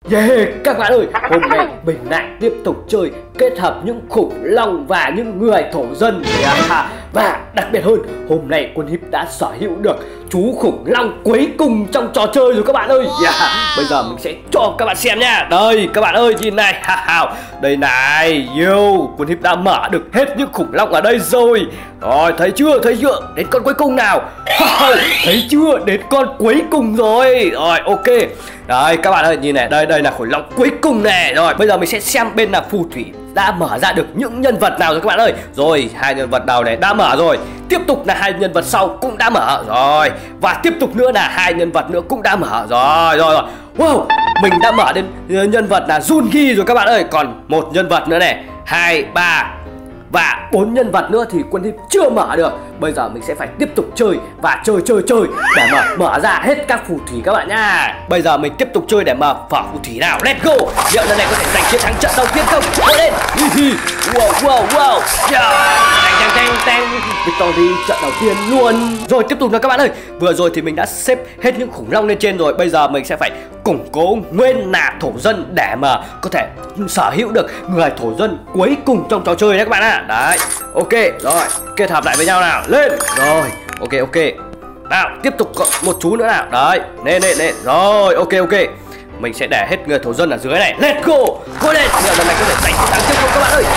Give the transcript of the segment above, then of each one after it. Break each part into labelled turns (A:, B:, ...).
A: Yeah, các bạn ơi, hôm nay mình lại tiếp tục chơi kết hợp những khủng long và những người thổ dân. Và đặc biệt hơn, hôm nay Quân Hip đã sở hữu được chú khủng long cuối cùng trong trò chơi rồi các bạn ơi. Bây giờ mình sẽ cho các bạn xem nha. Đây, các bạn ơi, nhìn này. Đây này, Quân Hip đã mở được hết những khủng long ở đây rồi. Rồi, thấy chưa, đến con cuối cùng nào. Thấy chưa, đến con cuối cùng rồi. Rồi, ok. Đấy, các bạn ơi, nhìn này, đây là khủng long cuối cùng này. Rồi, bây giờ mình sẽ xem bên là phù thủy đã mở ra được những nhân vật nào rồi các bạn ơi. Rồi, hai nhân vật đầu này đã mở rồi. Tiếp tục là hai nhân vật sau cũng đã mở rồi. Và tiếp tục nữa là hai nhân vật nữa cũng đã mở rồi. Wow, mình đã mở đến nhân vật là Jungi rồi các bạn ơi. Còn một nhân vật nữa này, 2, 3 và 4 nhân vật nữa thì Quân Hip chưa mở được. Bây giờ mình sẽ phải tiếp tục chơi và chơi để mở ra hết các phù thủy các bạn nha. Bây giờ mình tiếp tục chơi để mở phở phù thủy nào. Let's go. Liệu lần này có thể giành chiến thắng trận đầu tiên không? Go lên. Wow. Tang. Victory trận đầu tiên luôn. Rồi tiếp tục nào các bạn ơi. Vừa rồi thì mình đã xếp hết những khủng long lên trên rồi. Bây giờ mình sẽ phải củng cố nguyên là thổ dân để mà có thể sở hữu được người thổ dân cuối cùng trong trò chơi đấy các bạn ạ. Đấy. Ok, rồi, kết hợp lại với nhau nào. Lên. Rồi, ok. Nào, tiếp tục một chú nữa nào. Đấy, lên. Rồi, ok. Mình sẽ để hết người thổ dân ở dưới này. Let's go. Go lên. Giờ lần này có thể giành chiến thắng tiếp không các bạn ơi.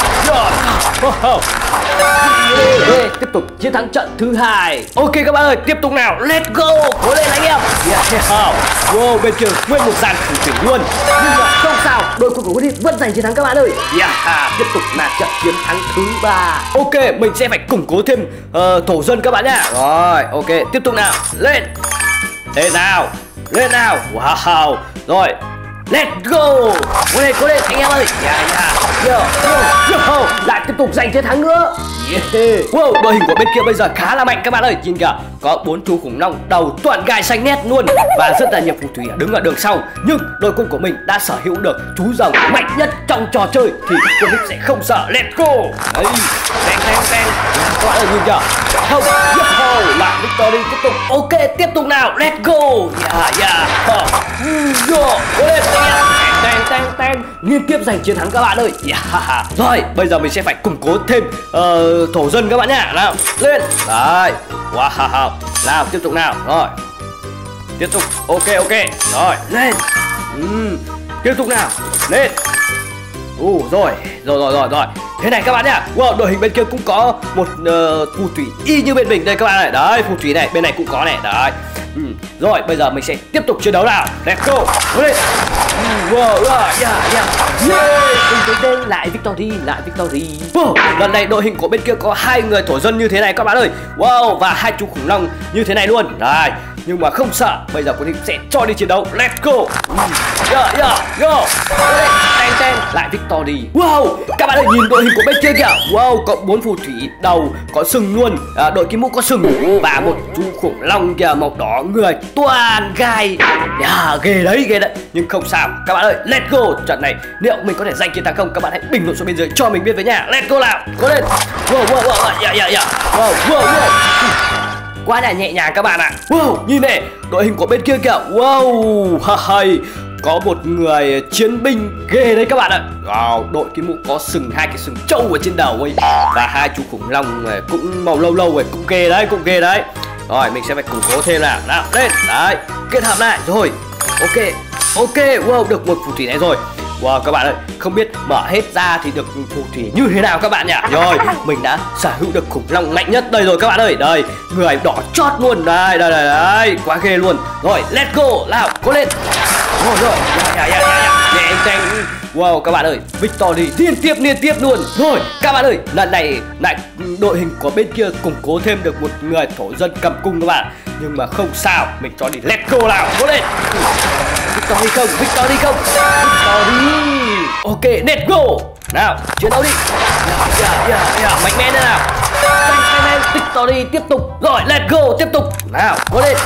A: Tiếp tục chiến thắng trận thứ 2. Ok các bạn ơi, tiếp tục nào. Let's go. Go lên anh em. Wow, bên kia nguyên một dàn thủ thủy luôn. Nhưng mà không sao, đội quân của Quân Hip vẫn giành chiến thắng các bạn ơi. Tiếp tục là trận chiến thắng thứ 3. Ok, mình sẽ phải củng cố thêm thổ dân các bạn nhá. Rồi, ok, tiếp tục nào. Lên nào. Wow. Rồi, let's go. Go lên anh em ơi. Lại tiếp tục giành chiến thắng nữa. Wow, đội hình của bên kia bây giờ khá là mạnh các bạn ơi. Nhìn kìa, có 4 chú khủng long đầu toàn gai xanh nét luôn. Và rất là nhiều phù thủy đứng ở đường sau. Nhưng đội quân của mình đã sở hữu được chú rồng mạnh nhất trong trò chơi thì Quân Hip sẽ không sợ. Let's go. Đấy, tang. Các bạn ơi, nhìn kìa. Không, lại Victory tiếp tục. Ok, tiếp tục nào. Let's go. Go lên tang. Liên tiếp giành chiến thắng các bạn ơi. Rồi, bây giờ mình sẽ phải củng cố thêm thổ dân các bạn nhá. Nào, lên. Đấy. Wow. Nào, tiếp tục nào. Rồi. Tiếp tục. Ok. Rồi, lên. Tiếp tục nào. Lên. Rồi. Thế này các bạn nhá. Wow, đội hình bên kia cũng có một phù thủy y như bên mình đây các bạn này. Đấy, phù thủy này, bên này cũng có này. Đấy. Rồi, bây giờ mình sẽ tiếp tục chiến đấu nào. Let's go. Lên. Wow, lại Victory. Wow, lần này đội hình của bên kia có 2 người thổ dân như thế này các bạn ơi. Wow, và 2 chú khủng long như thế này luôn. Đấy, nhưng mà không sợ. Bây giờ Quân Hip sẽ cho đi chiến đấu. Let's go. Go. Tang. Lại Victory. Wow, các bạn ơi, nhìn đội hình của bên kia kìa. Wow, có 4 phù thủy đầu có sừng luôn. Đội kim mũ có sừng. Và một chú khủng long kìa, màu đỏ, người toàn gai. Ghê đấy. Nhưng không sao các bạn ơi. Let's go. Trận này liệu mình có thể giành chiến thắng không? Các bạn hãy bình luận xuống bên dưới cho mình biết với nha. Let's go nào. Go lên. Wow. Quá là nhẹ nhàng các bạn ạ. Wow, nhìn này, đội hình của bên kia kìa. Wow, có một người chiến binh ghê đấy các bạn ạ. Wow, đội kim mũ có sừng, 2 cái sừng trâu ở trên đầu ấy. Và 2 chú khủng long cũng màu lâu rồi, cũng ghê đấy. Rồi, mình sẽ phải củng cố thêm nào. Nào, lên. Đấy, kết hợp lại. Rồi, ok. Wow, được một phù thủy này rồi. Wow, các bạn ơi, không biết mở hết ra thì được phù thủy như thế nào các bạn nhỉ? Rồi, mình đã sở hữu được khủng long mạnh nhất đây rồi các bạn ơi. Đây, người đỏ chót luôn. Đây, quá ghê luôn. Rồi, let's go. Nào, cố lên. Rồi. Wow, các bạn ơi, Victory liên tiếp luôn. Rồi, các bạn ơi, lần này lại đội hình của bên kia củng cố thêm được một người thổ dân cầm cung các bạn. Nhưng mà không sao, mình cho đi. Let's go nào, cố lên. Victory không. Ok, let's go. Nào, chiến đấu đi. Mạnh mẽ nữa nào. Victory tiếp tục. Rồi, let's go, tiếp tục. Nào, cố lên.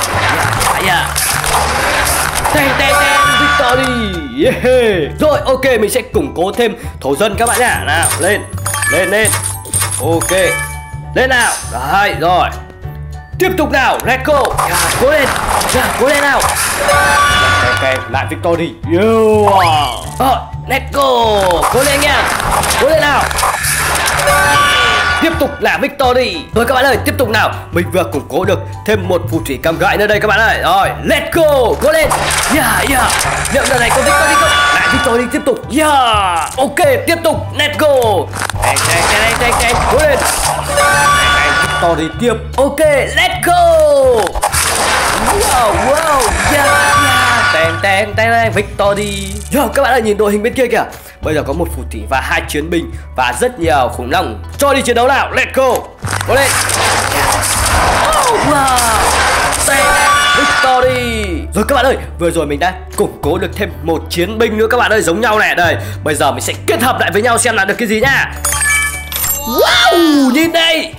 A: Tang, Victory. Rồi, ok, mình sẽ củng cố thêm thổ dân các bạn nhá. Nào, lên. Ok. Lên nào. Đấy, rồi. Tiếp tục nào, let's go. Cố lên, cố lên nào. Ok, lại Victory. Let's go. Cố lên nha. Cố lên nào. Tiếp tục là Victory. Rồi các bạn ơi, tiếp tục nào. Mình vừa củng cố được thêm một phù thủy cầm gậy nữa đây các bạn ơi. Rồi, let's go. Cố lên. Liệu lần này có Victory không? Lại Victory tiếp tục. Ok, tiếp tục. Let's go. Cố lên. Victory tiếp. Ok, let's go. Wow. Teng Victory. Các bạn ơi, nhìn đội hình bên kia kìa. Bây giờ có một phù thủy và 2 chiến binh và rất nhiều khủng long. Cho đi chiến đấu nào, let's go. Cố lên. Victory. Rồi các bạn ơi, vừa rồi mình đã củng cố được thêm một chiến binh nữa các bạn ơi, giống nhau này. Đây, bây giờ mình sẽ kết hợp lại với nhau xem là được cái gì nhá. Wow, nhìn đây.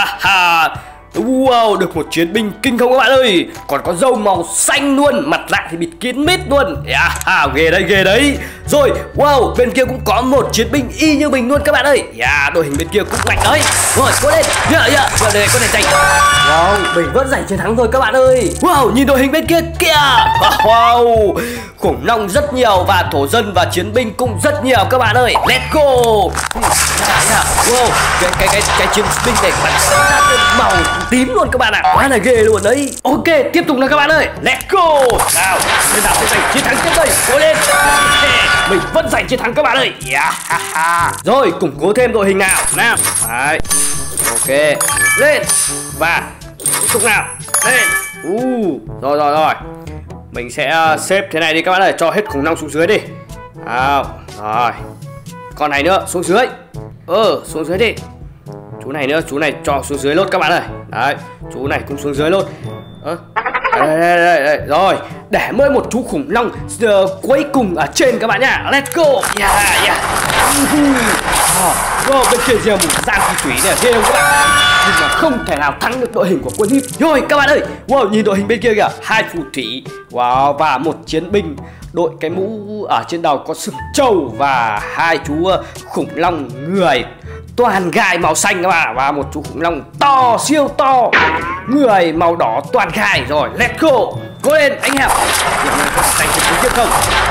A: Wow, được một chiến binh kinh không các bạn ơi. Còn có râu màu xanh luôn, mặt nạ thì bịt kín mít luôn. Ghê đấy. Rồi, wow, bên kia cũng có một chiến binh y như mình luôn các bạn ơi. Đội hình bên kia cũng mạnh đấy. Rồi, cố lên. Giờ đây có thể giành. Wow, mình vẫn giành chiến thắng rồi các bạn ơi. Wow, nhìn đội hình bên kia kìa. Wow, khủng long rất nhiều và thổ dân và chiến binh cũng rất nhiều các bạn ơi. Let's go. Wow, cái chiến binh này bắn ra cái màu tím luôn các bạn ạ. Quá là ghê luôn đấy. Ok, tiếp tục nào các bạn ơi. Let's go. Nào, bên nào sẽ giành chiến thắng tiếp đây. Cố lên. Mình vẫn giành chiến thắng các bạn ơi. Rồi, củng cố thêm đội hình nào. Nào. Đấy. Ok. Lên. Và tiếp tục nào. Lên. Rồi. Mình sẽ xếp thế này đi các bạn ơi, cho hết khủng long xuống dưới đi. Rồi. Con này nữa xuống dưới. Xuống dưới đi. Chú này nữa, chú này cho xuống dưới luôn các bạn ơi. Đấy, chú này cũng xuống dưới luôn. Đây. Rồi, để mới một chú khủng long cuối cùng ở trên các bạn nhá. Let's go. Bên kia giờ một giang phù thủy này ghê không các bạn? Nhưng mà không thể nào thắng được đội hình của quân Hip. Rồi các bạn ơi, wow, nhìn đội hình bên kia kìa, 2 phù thủy, wow, và một chiến binh đội cái mũ ở trên đầu có sừng trâu và 2 chú khủng long người toàn gai màu xanh các bạn, và một chú khủng long to, siêu to, người màu đỏ toàn gai. Rồi, let's go. Cố lên anh em. Hiện nay có giành được chiến không?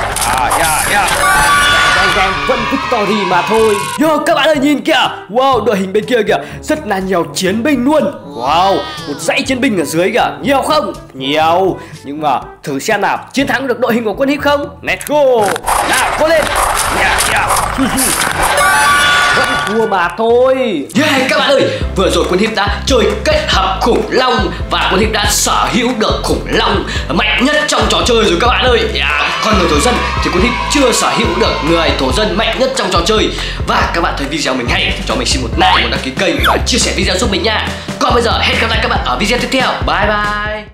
A: Vẫn Victory mà thôi. Các bạn ơi, nhìn kìa. Wow, đội hình bên kia kìa, rất là nhiều chiến binh luôn. Wow, một dãy chiến binh ở dưới kìa. Nhiều không? Nhiều. Nhưng mà thử xem nào, chiến thắng được đội hình của quân Hip không? Let's go. Nào, cố lên. Vẫn thua mà thôi. Các bạn ơi, vừa rồi quân Hip đã chơi kết hợp khủng long và quân Hip đã sở hữu được khủng long mạnh nhất trong trò chơi rồi các bạn ơi. Còn người thổ dân thì quân Hip chưa sở hữu được người thổ dân mạnh nhất trong trò chơi. Và các bạn thấy video mình hay, cho mình xin một like, một đăng ký kênh và chia sẻ video giúp mình nha. Còn bây giờ hẹn gặp lại các bạn ở video tiếp theo. Bye bye.